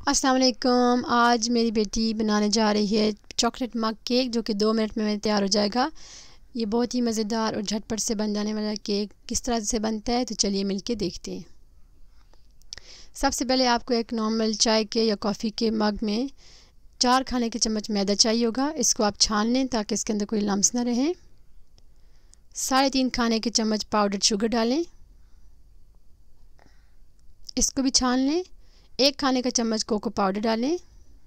अस्सलाम वालेकुम। आज मेरी बेटी बनाने जा रही है चॉकलेट मग केक, जो कि 2 मिनट में तैयार हो जाएगा। ये बहुत ही मज़ेदार और झटपट से बन जाने वाला केक किस तरह से बनता है, तो चलिए मिलके देखते हैं। सबसे पहले आपको एक नॉर्मल चाय के या कॉफ़ी के मग में 4 खाने के चम्मच मैदा चाहिए होगा। इसको आप छान लें ताकि इसके अंदर कोई लम्स ना रहें। 3.5 खाने के चम्मच पाउडर शुगर डालें, इसको भी छान लें। 1 खाने का चम्मच कोको पाउडर डालें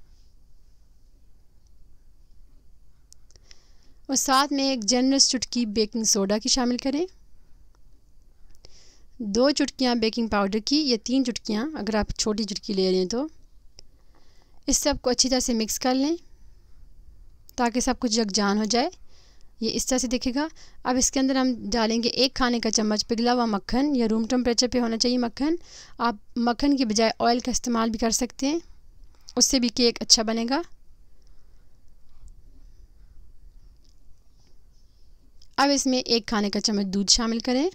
और साथ में एक जनरस चुटकी बेकिंग सोडा की शामिल करें। 2 चुटकियाँ बेकिंग पाउडर की या 3 चुटकियाँ अगर आप छोटी चुटकी ले रहे हैं तो। इस सब को अच्छी तरह से मिक्स कर लें ताकि सब कुछ यकजान हो जाए। ये इस तरह से दिखेगा। अब इसके अंदर हम डालेंगे 1 खाने का चम्मच पिघला हुआ मक्खन, या रूम टेम्परेचर पे होना चाहिए मक्खन। आप मक्खन की बजाय ऑयल का इस्तेमाल भी कर सकते हैं, उससे भी केक अच्छा बनेगा। अब इसमें 1 खाने का चम्मच दूध शामिल करें।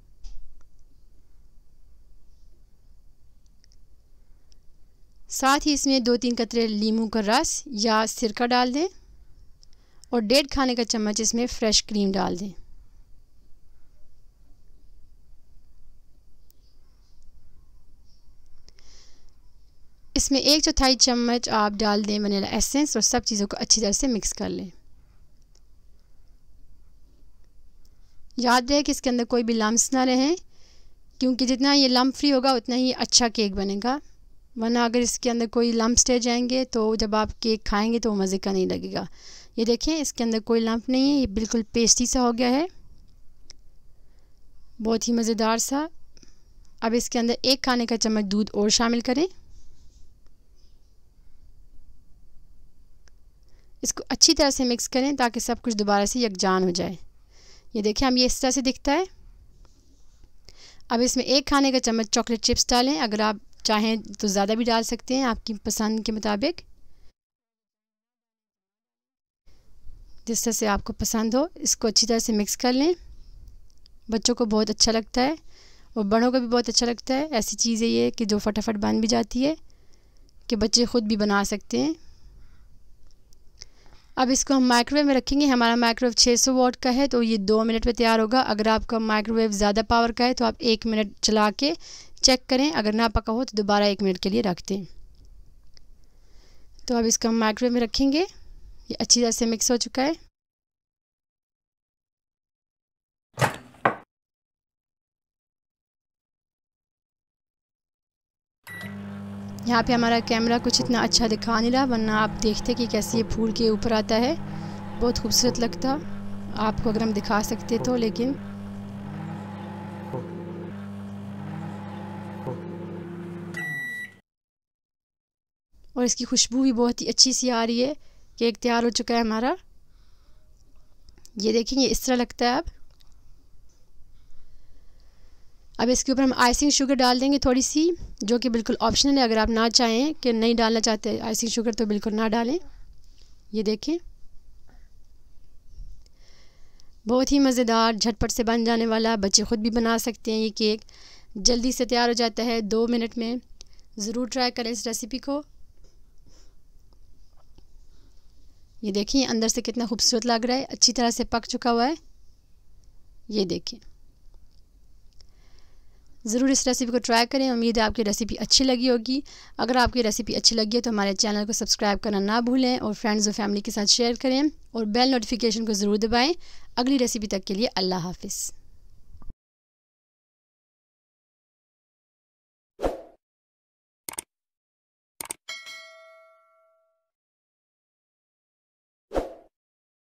साथ ही इसमें 2-3 कतरे नींबू का रस या सिरका डाल दें और 1.5 खाने का चम्मच इसमें फ्रेश क्रीम डाल दें। इसमें 1/4 चम्मच आप डाल दें वनीला एसेंस और सब चीज़ों को अच्छी तरह से मिक्स कर लें। याद रहे कि इसके अंदर कोई भी लम्स ना रहें, क्योंकि जितना ये लम्प फ्री होगा उतना ही अच्छा केक बनेगा। वरना अगर इसके अंदर कोई लम्प्स रह जाएंगे तो जब आप केक खाएंगे तो मज़े का नहीं लगेगा। ये देखें, इसके अंदर कोई लम्प नहीं है, ये बिल्कुल पेस्टी सा हो गया है, बहुत ही मज़ेदार सा। अब इसके अंदर 1 खाने का चम्मच दूध और शामिल करें। इसको अच्छी तरह से मिक्स करें ताकि सब कुछ दोबारा से यकजान हो जाए। ये देखें, अब ये इस तरह से दिखता है। अब इसमें 1 खाने का चम्मच चॉकलेट चिप्स डालें। अगर आप चाहें तो ज़्यादा भी डाल सकते हैं, आपकी पसंद के मुताबिक, जिस तरह से आपको पसंद हो। इसको अच्छी तरह से मिक्स कर लें। बच्चों को बहुत अच्छा लगता है और बड़ों को भी बहुत अच्छा लगता है। ऐसी चीज़ है ये कि जो फटाफट बन भी जाती है, कि बच्चे ख़ुद भी बना सकते हैं। अब इसको हम माइक्रोवेव में रखेंगे। हमारा माइक्रोवेव 600 वाट का है, तो ये 2 मिनट में तैयार होगा। अगर आपका माइक्रोवेव ज़्यादा पावर का है तो आप 1 मिनट चला के चेक करें। अगर ना पका हो तो दोबारा 1 मिनट के लिए रख दें। तो अब इसको हम माइक्रोवेव में रखेंगे। ये अच्छी तरह से मिक्स हो चुका है। यहाँ पे हमारा कैमरा कुछ इतना अच्छा दिखा नहीं रहा, वरना आप देखते कि कैसे ये फूल के ऊपर आता है, बहुत खूबसूरत लगता आपको अगर हम दिखा सकते तो। लेकिन और इसकी खुशबू भी बहुत ही अच्छी सी आ रही है। केक तैयार हो चुका है हमारा। ये देखेंगे, इस तरह लगता है। अब इसके ऊपर हम आइसिंग शुगर डाल देंगे थोड़ी सी, जो कि बिल्कुल ऑप्शनल है। अगर आप ना चाहें कि नहीं डालना चाहते आइसिंग शुगर तो बिल्कुल ना डालें। ये देखें, बहुत ही मज़ेदार झटपट से बन जाने वाला, बच्चे ख़ुद भी बना सकते हैं। ये केक जल्दी से तैयार हो जाता है 2 मिनट में। ज़रूर ट्राई करें इस रेसिपी को। ये देखिए, अंदर से कितना खूबसूरत लग रहा है, अच्छी तरह से पक चुका हुआ है। ये देखें, ज़रूर इस रेसिपी को ट्राई करें। उम्मीद है आपकी रेसिपी अच्छी लगी होगी। अगर आपकी रेसिपी अच्छी लगी है तो हमारे चैनल को सब्सक्राइब करना ना भूलें और फ्रेंड्स और फैमिली के साथ शेयर करें और बेल नोटिफिकेशन को ज़रूर दबाएं। अगली रेसिपी तक के लिए अल्लाह हाफ़िज़।